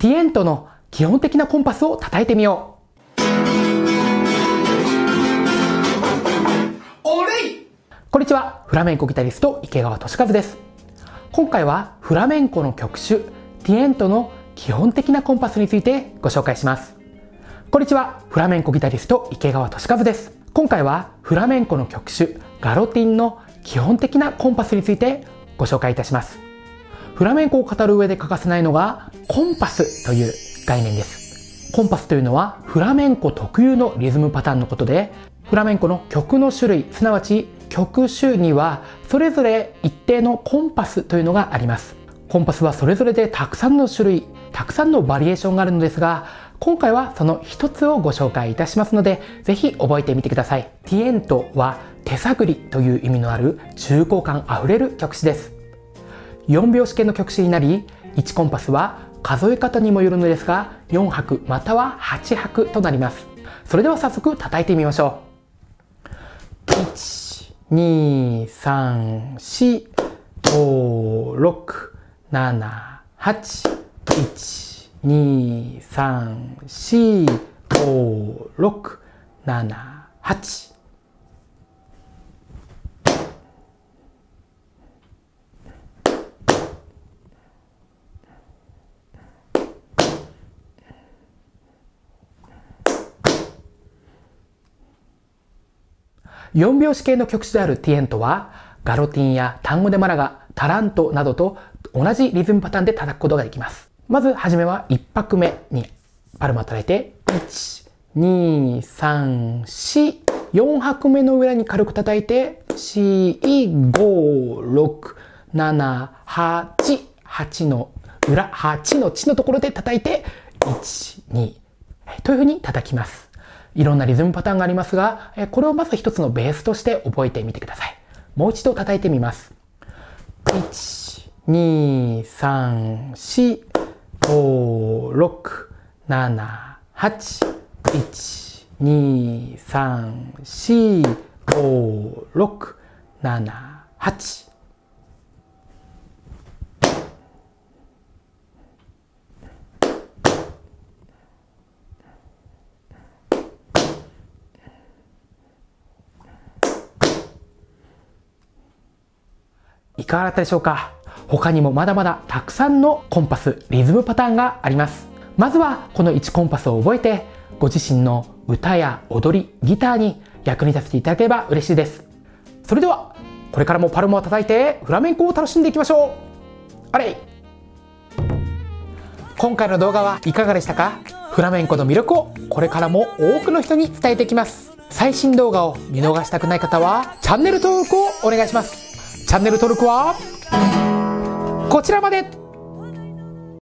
ティエントの基本的なコンパスを叩いてみよう。こんにちは、フラメンコギタリスト池川俊和です。今回はフラメンコの曲種ティエントの基本的なコンパスについてご紹介します。こんにちは、フラメンコギタリスト池川俊和です。今回はフラメンコの曲種ガロティンの基本的なコンパスについてご紹介いたします。フラメンコを語る上で欠かせないのがコンパスという概念です。コンパスというのはフラメンコ特有のリズムパターンのことで、フラメンコの曲の種類、すなわち曲種にはそれぞれ一定のコンパスというのがあります。コンパスはそれぞれでたくさんの種類、たくさんのバリエーションがあるのですが、今回はその一つをご紹介いたしますので、ぜひ覚えてみてください。ティエントは手探りという意味のある重厚感あふれる曲種です。4拍子系の曲種になり、1コンパスは数え方にもよるのですが、4拍または8拍となります。それでは早速叩いてみましょう。1、2、3、4、5、6、7、8、1、2、3、4、5、6、7、8。4拍子系の曲種であるティエントは、ガロティンやタンゴデマラガ、タラントなどと同じリズムパターンで叩くことができます。まずはじめは1拍目にパルマを叩いて、1、2、3、4、4拍目の裏に軽く叩いて、4、5、6、7、8、8の裏、8の地のところで叩いて、1、2、というふうに叩きます。いろんなリズムパターンがありますが、これをまず一つのベースとして覚えてみてください。もう一度叩いてみます。1、2、3、4、5、6、7、8、1、2、3、4、5、6、7、8。いかがだったでしょうか。他にもまだまだたくさんのコンパス、リズムパターンがあります。まずはこの1コンパスを覚えて、ご自身の歌や踊り、ギターに役に立てていただければ嬉しいです。それでは、これからもパルマを叩いてフラメンコを楽しんでいきましょう。あれい。今回の動画はいかがでしたか。フラメンコの魅力をこれからも多くの人に伝えていきます。最新動画を見逃したくない方はチャンネル登録をお願いします。チャンネル登録はこちらまで。